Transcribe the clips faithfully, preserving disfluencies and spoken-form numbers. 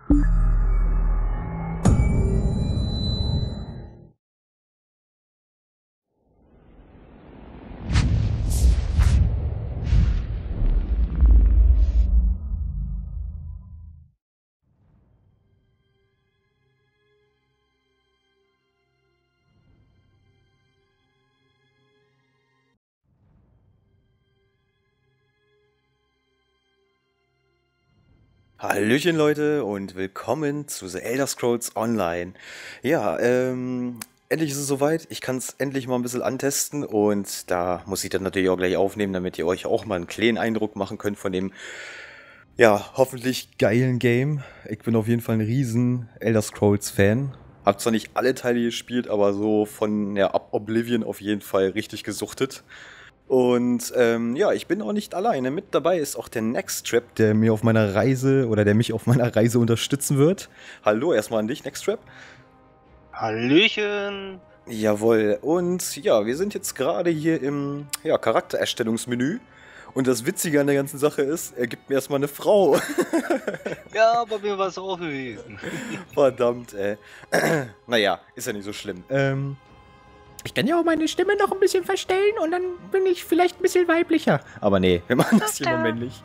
Hallöchen Leute und willkommen zu The Elder Scrolls Online. Ja, ähm, endlich ist es soweit. Ich kann es endlich mal ein bisschen antesten und da muss ich dann natürlich auch gleich aufnehmen, damit ihr euch auch mal einen kleinen Eindruck machen könnt von dem, ja, hoffentlich geilen Game. Ich bin auf jeden Fall ein riesen Elder Scrolls Fan. Hab zwar nicht alle Teile gespielt, aber so von ja, ab Oblivion auf jeden Fall richtig gesuchtet. Und ähm, ja, ich bin auch nicht alleine. Mit dabei ist auch der Nexttrap, der mir auf meiner Reise oder der mich auf meiner Reise unterstützen wird. Hallo erstmal an dich, Nexttrap. Hallöchen! Jawohl, und ja, wir sind jetzt gerade hier im ja, Charaktererstellungsmenü. Und das Witzige an der ganzen Sache ist, er gibt mir erstmal eine Frau. Ja, bei mir war es auch gewesen. Verdammt, ey. Naja, ist ja nicht so schlimm. Ähm, ich kann ja auch meine Stimme noch ein bisschen verstellen und dann bin ich vielleicht ein bisschen weiblicher. Aber nee, wir machen das hier mal männlich.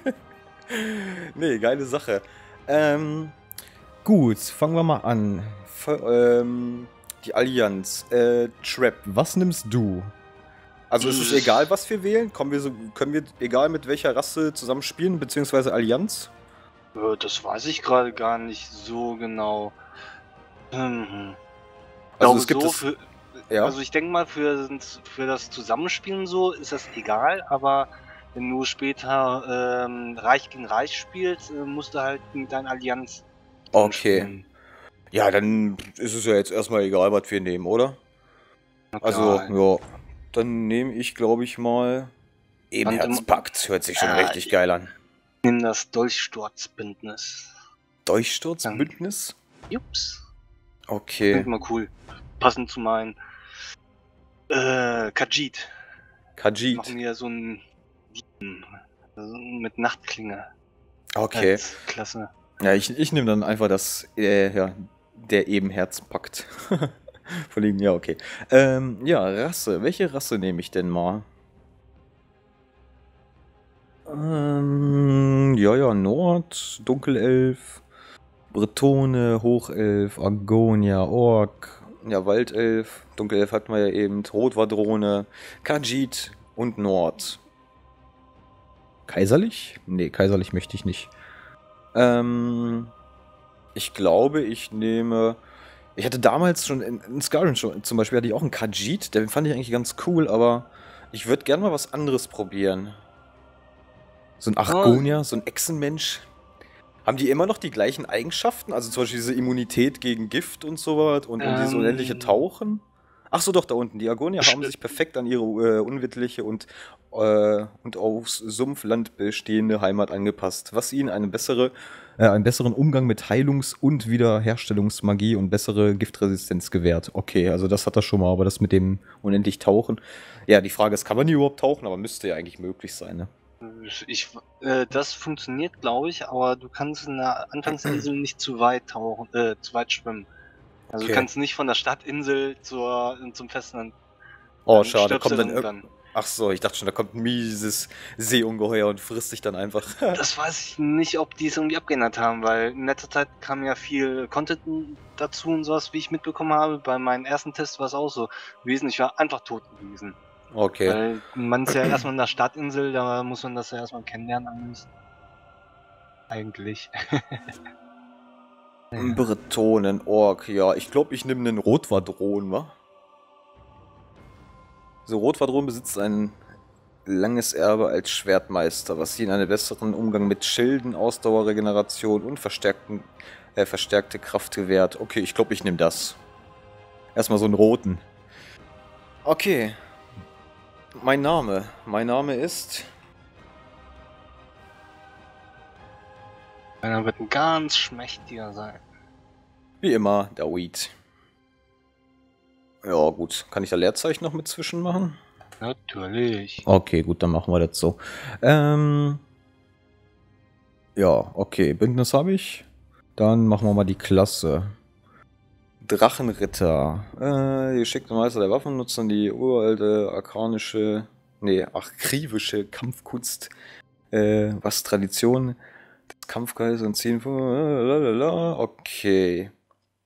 Nee, geile Sache. Ähm, gut, fangen wir mal an. Ver ähm, die Allianz. Äh, Trap, was nimmst du? Also ist es egal, was wir wählen? Kommen wir so, können wir, egal mit welcher Rasse zusammen spielen, beziehungsweise Allianz? Äh, Das weiß ich gerade gar nicht so genau. Hm. Ich Also glaube es gibt so es, für, ja. Also ich denke mal, für, für das Zusammenspielen so ist das egal, aber wenn du später ähm, Reich gegen Reich spielst, äh, musst du halt mit deiner Allianz Okay. spielen. Ja, dann ist es ja jetzt erstmal egal, was wir nehmen, oder? Na Also, klar. ja, dann nehme ich, glaube ich, mal Ebenherzpakt. Hört sich schon Ah, richtig geil an. Nimm das Dolchsturzbündnis. Durchsturzbündnis? Jups. Okay. Klingt mal cool. Passend zu meinen äh, Khajiit. Khajiit. Machen wir so ein also mit Nachtklinge. Okay. Als Klasse. Ja, ich, ich nehme dann einfach das, äh, ja, der Ebenherzpakt. Verliegen, ja, okay. Ähm, ja, Rasse. Welche Rasse nehme ich denn mal? Ähm, ja, ja, Nord, Dunkelelf, Bretone, Hochelf, Argonia, Ork, ja, Waldelf, Dunkelelf hatten wir ja eben, Rotwadrone, Khajiit und Nord. Kaiserlich? Nee, kaiserlich möchte ich nicht. Ähm, ich glaube, ich nehme... Ich hatte damals schon in, in Skyrim schon, zum Beispiel hatte ich auch einen Khajiit, den fand ich eigentlich ganz cool, aber ich würde gerne mal was anderes probieren. So ein Argonia, so ein Echsenmensch. Haben die immer noch die gleichen Eigenschaften? Also zum Beispiel diese Immunität gegen Gift und sowas und, und dieses Ähm, unendliche Tauchen? Ach so, doch, da unten. Die Argonier haben sich perfekt an ihre äh, unwittliche und, äh, und aus Sumpfland bestehende Heimat angepasst, was ihnen eine bessere, äh, einen besseren Umgang mit Heilungs- und Wiederherstellungsmagie und bessere Giftresistenz gewährt. Okay, also das hat er schon mal, aber das mit dem unendlich Tauchen. Ja, die Frage ist, kann man die überhaupt tauchen? Aber müsste ja eigentlich möglich sein, ne? Ich, äh, das funktioniert, glaube ich, aber du kannst in der Anfangsinsel nicht zu weit tauchen, äh, zu weit schwimmen. Also Okay. du kannst nicht von der Stadtinsel zur, zum Festland. Oh, Dann schade, stirbst kommt du dann irgendwann. irgendwann. Ach so, ich dachte schon, da kommt ein mieses Seeungeheuer und frisst dich dann einfach. Das weiß ich nicht, ob die es irgendwie abgeändert haben, weil in letzter Zeit kam ja viel Content dazu und sowas, wie ich mitbekommen habe. Bei meinem ersten Test war es auch so gewesen. Ich war einfach tot gewesen. Okay. Weil man ist ja erstmal in der Stadtinsel, da muss man das ja erstmal kennenlernen alles. Eigentlich. Ein Bretonen, Ork, ja. Ich glaube, ich nehme einen Rotwadron, wa? So, Rotwadron besitzt ein langes Erbe als Schwertmeister, was ihnen einen besseren Umgang mit Schilden, Ausdauerregeneration und verstärkten, äh, verstärkte Kraft gewährt. Okay, ich glaube, ich nehme das. Erstmal so einen roten. Okay. Mein Name. Mein Name ist... Einer wird ein ganz schmächtiger sein. Wie immer, der Weed. Ja, gut. Kann ich da Leerzeichen noch mit zwischen machen? Natürlich. Okay, gut, dann machen wir das so. Ähm. Ja, okay. Bündnis habe ich. Dann machen wir mal die Klasse. Drachenritter. Äh, geschickte Meister der Waffen nutzen die uralte arkanische, nee, akribische Kampfkunst. Äh, was Tradition des Kampfgeistes und ziehen von. Okay.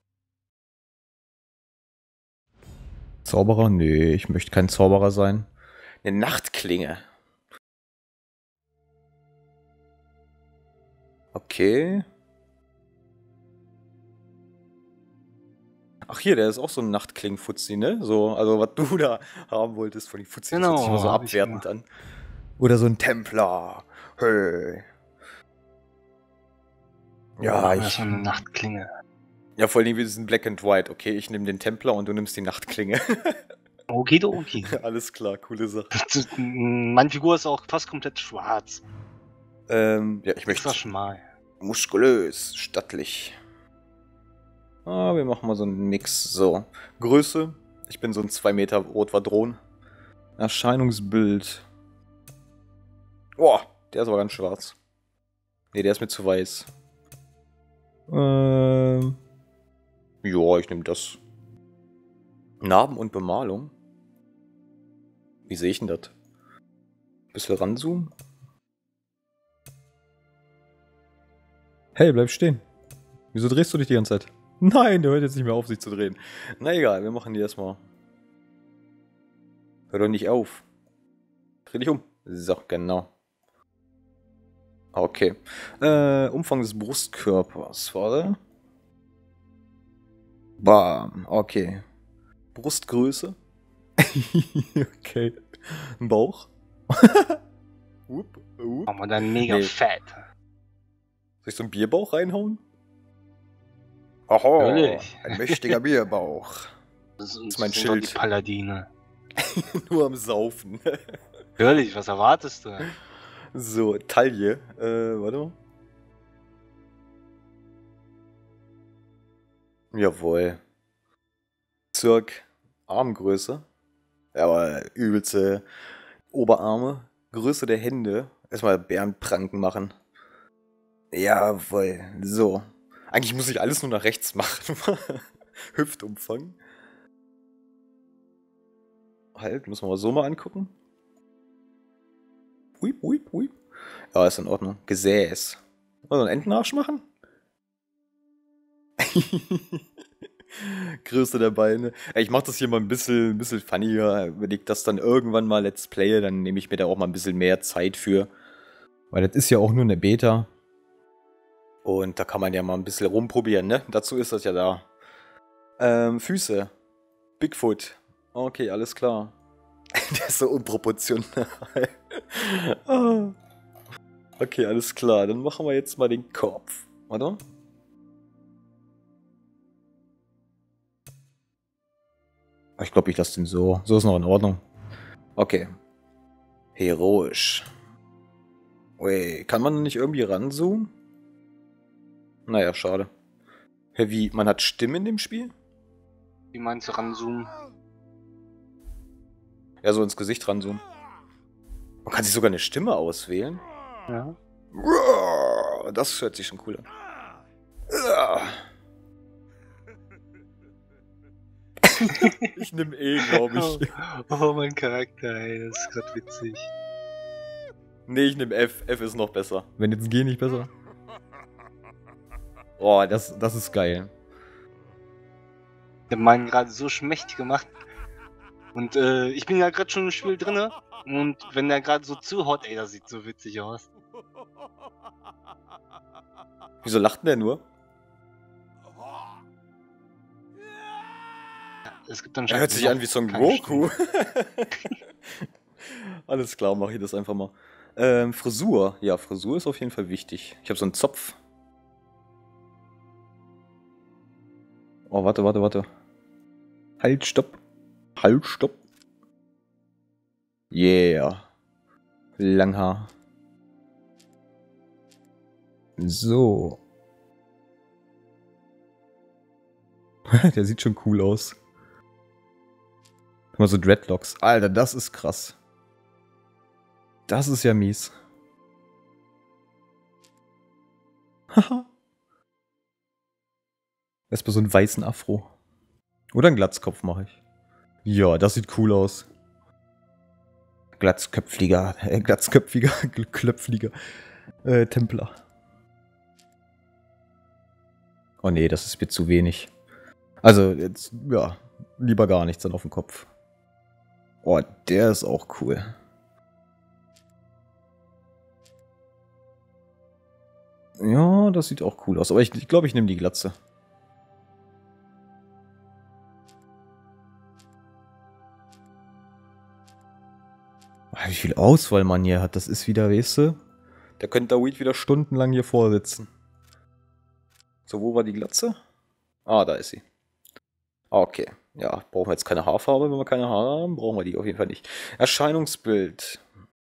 Zauberer? Nee, ich möchte kein Zauberer sein. Eine Nachtklinge. Okay. Ach hier, der ist auch so ein Nachtkling-Fuzzi, ne? So, also was du da haben wolltest von den Fuzzi, Genau, das hört sich immer so hab ich abwertend an. Oder so ein Templer. Hey. Ja, Ja, ich. schon eine Nachtklinge. Ja, vor allem wir sind Black and White. Okay, ich nehme den Templer und du nimmst die Nachtklinge. Okay, okay. Alles klar, coole Sache. Meine Figur ist auch fast komplett schwarz. Ähm, ja, ich möchte Extra schmal. muskulös, stattlich. Ah, wir machen mal so einen Mix. So, Größe. Ich bin so ein zwei Meter Rotwadron. Erscheinungsbild. Boah, der ist aber ganz schwarz. Ne, der ist mir zu weiß. Ähm. Ja, ich nehme das. Narben und Bemalung. Wie sehe ich denn das? Bisschen ranzoomen. Hey, bleib stehen. Wieso drehst du dich die ganze Zeit? Nein, der hört jetzt nicht mehr auf, sich zu drehen. Na egal, wir machen die erstmal. Hör doch nicht auf. Dreh dich um. So, genau. Okay. Äh, Umfang des Brustkörpers, warte. Bam, okay. Brustgröße. Okay. Bauch. Up, up. Oh man, dann mega Nee. fett. Soll ich so einen Bierbauch reinhauen? Oho, Natürlich. ein mächtiger Bierbauch. Das, ist mein sind doch Schild. die Paladine. Nur am Saufen. Natürlich, was erwartest du? So, Taille. Äh, warte mal. Jawohl. Zirk. Armgröße. Ja, aber übelste Oberarme. Größe der Hände. Erstmal Bärenpranken machen. Jawohl. So. Eigentlich muss ich alles nur nach rechts machen. Hüftumfang. Halt, müssen wir mal so mal angucken. Huip, huip, huip. Ja, ist in Ordnung. Gesäß. Wollen wir einen Entenarsch machen? Größe der Beine. Ich mache das hier mal ein bisschen, ein bisschen funnier. Wenn ich das dann irgendwann mal let's playe, dann nehme ich mir da auch mal ein bisschen mehr Zeit für. Weil das ist ja auch nur eine Beta. Und da kann man ja mal ein bisschen rumprobieren, ne? Dazu ist das ja da. Ähm, Füße. Bigfoot. Okay, alles klar. Der ist so unproportional. Ah. Okay, alles klar. Dann machen wir jetzt mal den Kopf. Warte. Ich glaube, ich lasse den so. So ist noch in Ordnung. Okay. Heroisch. Ui, kann man nicht irgendwie ranzoomen? Naja, schade. Hä, wie? Man hat Stimmen in dem Spiel? Wie meinst du ranzoomen? Ja, so ins Gesicht ranzoomen. Man kann sich sogar eine Stimme auswählen. Ja. Das hört sich schon cool an. Ich nehme E, glaube ich. Oh, oh, mein Charakter, ey, das ist gerade witzig. Nee, ich nehme F. F ist noch besser. Wenn jetzt G nicht besser. Oh, das, das ist geil. Ich hab meinen gerade so schmächtig gemacht. Und äh, ich bin ja gerade schon im Spiel drinne. Und wenn der gerade so zuhaut, ey, das sieht so witzig aus. Wieso lacht denn der nur? Es gibt dann Er hört sich an wie Son Goku. Alles klar, mache ich das einfach mal. Ähm, Frisur. Ja, Frisur ist auf jeden Fall wichtig. Ich habe so einen Zopf. Oh, warte, warte, warte. Halt, stopp. Halt, stopp. Yeah. Langhaar. So. Der sieht schon cool aus. Guck mal, so Dreadlocks. Alter, das ist krass. Das ist ja mies. Haha. Erstmal so einen weißen Afro. Oder einen Glatzkopf mache ich. Ja, das sieht cool aus. Glatzköpfliger, äh, glatzköpfiger, klöpfliger äh, Templer. Oh nee, das ist mir zu wenig. Also, jetzt, ja, lieber gar nichts dann auf dem Kopf. Oh, der ist auch cool. Ja, das sieht auch cool aus. Aber ich glaube, ich, glaub, ich nehme die Glatze. Wie viel Auswahl man hier hat, das ist wieder, weißt du? Da könnte der Weed wieder stundenlang hier vorsitzen. So, wo war die Glatze? Ah, da ist sie. Ah, okay. Ja, brauchen wir jetzt keine Haarfarbe. Wenn wir keine Haare haben, brauchen wir die auf jeden Fall nicht. Erscheinungsbild.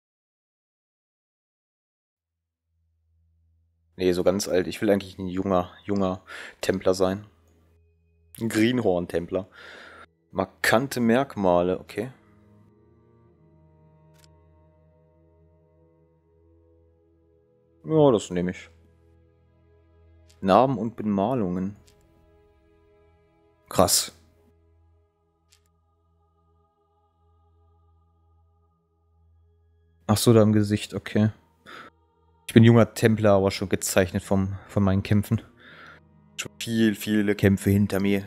Nee, so ganz alt. Ich will eigentlich ein junger, junger Templer sein. Ein Greenhorn-Templer. Markante Merkmale, okay. Ja, das nehme ich. Narben und Bemalungen. Krass. Ach so, da im Gesicht, okay. Ich bin junger Templer, aber schon gezeichnet vom, von meinen Kämpfen. Schon viel, viele Kämpfe hinter mir.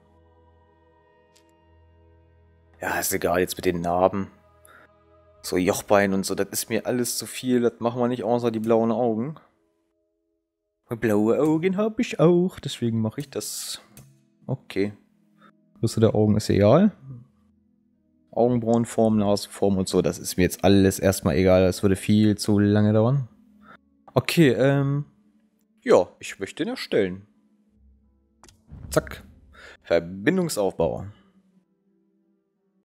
Ja, ist egal, jetzt mit den Narben. So Jochbein und so, das ist mir alles zu viel. Das machen wir nicht außer die blauen Augen. Blaue Augen habe ich auch, deswegen mache ich das. Okay. Größe der Augen ist egal. Augenbrauenform, Nasenform und so, das ist mir jetzt alles erstmal egal. Das würde viel zu lange dauern. Okay, ähm... ja, ich möchte ihn erstellen. Zack. Verbindungsaufbau.